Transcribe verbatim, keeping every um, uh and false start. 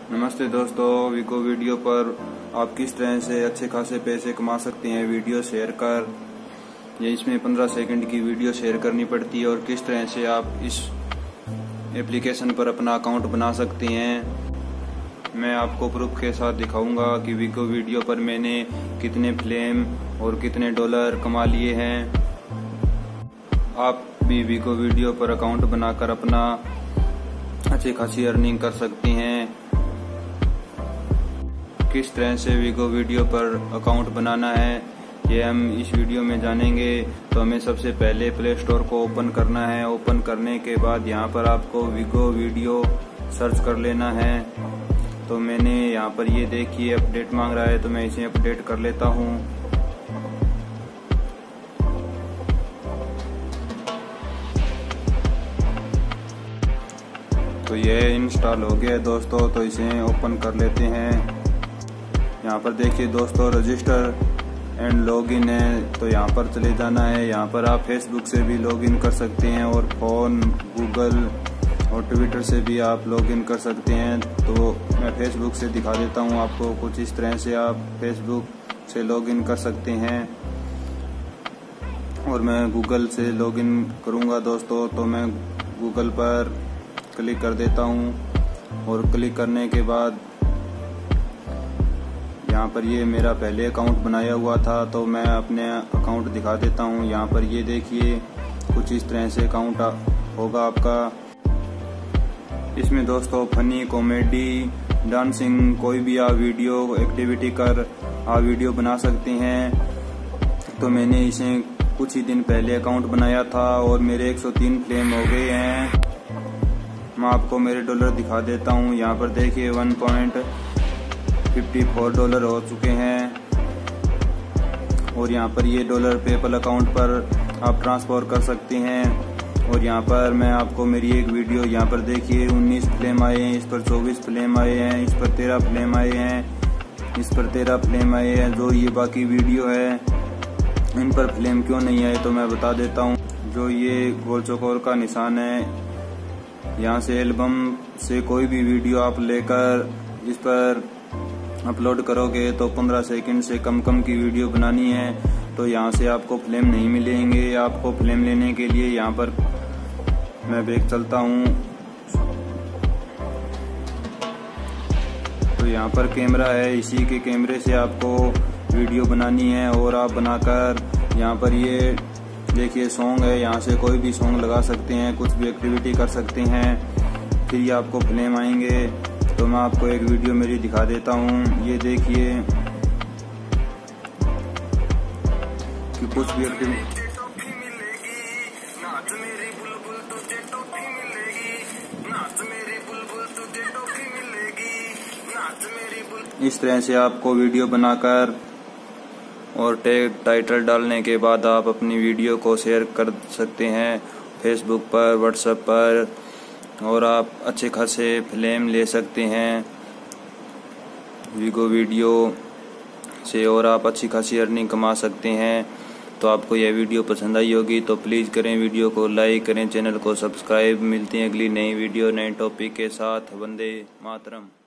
नमस्ते दोस्तों, विको वीडियो पर आप किस तरह से अच्छे खासे पैसे कमा सकते हैं वीडियो शेयर कर। ये इसमें पंद्रह सेकंड की वीडियो शेयर करनी पड़ती है और किस तरह से आप इस एप्लीकेशन पर अपना अकाउंट बना सकते हैं। मैं आपको प्रूफ के साथ दिखाऊंगा कि विको वीडियो पर मैंने कितने फ्लेम और कितने डॉलर कमा लिए हैं। आप भी विको वीडियो पर अकाउंट बनाकर अपना अच्छी खासी अर्निंग कर सकती हैं। किस तरह से विको वीडियो पर अकाउंट बनाना है ये हम इस वीडियो में जानेंगे। तो हमें सबसे पहले प्ले स्टोर को ओपन करना है। ओपन करने के बाद यहाँ पर आपको विको वीडियो सर्च कर लेना है। तो मैंने यहाँ पर ये देखिए अपडेट मांग रहा है, तो मैं इसे अपडेट कर लेता हूँ। तो ये इंस्टॉल हो गया है दोस्तों, तो इसे ओपन कर लेते हैं। यहाँ पर देखिए दोस्तों रजिस्टर एंड लॉगिन है, तो यहाँ पर चले जाना है। यहाँ पर आप फेसबुक से भी लॉगिन कर सकते हैं और फोन, गूगल और ट्विटर से भी आप लॉगिन कर सकते हैं। तो मैं फेसबुक से दिखा देता हूँ आपको। कुछ इस तरह से आप फेसबुक से लॉगिन कर सकते हैं और मैं गूगल से लॉगिन करूँगा दोस्तों। तो मैं गूगल पर क्लिक कर देता हूँ और क्लिक करने के बाद यहाँ पर ये मेरा पहले अकाउंट बनाया हुआ था, तो मैं अपने अकाउंट दिखा देता हूँ। यहाँ पर ये देखिए कुछ इस तरह से अकाउंट होगा आपका। इसमें दोस्तों फनी, कॉमेडी, डांसिंग, कोई भी आप वीडियो एक्टिविटी कर आप वीडियो बना सकते हैं। तो मैंने इसे कुछ ही दिन पहले अकाउंट बनाया था और मेरे एक सौ तीन फ्लेम हो गए हैं। मैं आपको मेरे डॉलर दिखा देता हूँ। यहाँ पर देखिए one point fifty four dollar हो चुके हैं और यहाँ पर ये डॉलर पेपल अकाउंट पर आप ट्रांसफर कर सकते हैं। और यहाँ पर मैं आपको मेरी एक वीडियो, यहाँ पर देखिए उन्नीस फ्लेम आए हैं, इस पर चौबीस फ्लेम आए हैं, इस पर तेरह फ्लेम आए हैं, इस पर तेरह फ्लेम आए हैं। जो ये बाकी वीडियो है इन पर फ्लेम क्यों नहीं आए तो मैं बता देता हूँ। जो ये गोल चौकोर का निशान है, यहाँ से एल्बम से कोई भी वीडियो आप लेकर इस पर अपलोड करोगे तो पंद्रह सेकंड से कम कम की वीडियो बनानी है, तो यहाँ से आपको फ्लेम नहीं मिलेंगे। आपको फ्लेम लेने के लिए यहाँ पर मैं बैक चलता हूँ। तो यहाँ पर कैमरा है, इसी के कैमरे से आपको वीडियो बनानी है और आप बनाकर यहाँ पर ये देखिए सॉन्ग है, यहाँ से कोई भी सॉन्ग लगा सकते हैं, कुछ भी एक्टिविटी कर सकते हैं, फिर ये आपको फ्लेम आएंगे। तो मैं आपको एक वीडियो मेरी दिखा देता हूँ। ये देखिए कि कुछ भी एक्टिविटी इस तरह से आपको वीडियो बनाकर और टैग टाइटल डालने के बाद आप अपनी वीडियो को शेयर कर सकते हैं फेसबुक पर, व्हाट्सएप पर, और आप अच्छे खासे फ्लेम ले सकते हैं विको वीडियो से और आप अच्छी खासी अर्निंग कमा सकते हैं। तो आपको यह वीडियो पसंद आई होगी तो प्लीज़ करें, वीडियो को लाइक करें, चैनल को सब्सक्राइब। मिलते हैं अगली नई वीडियो नए टॉपिक के साथ। वंदे मातरम।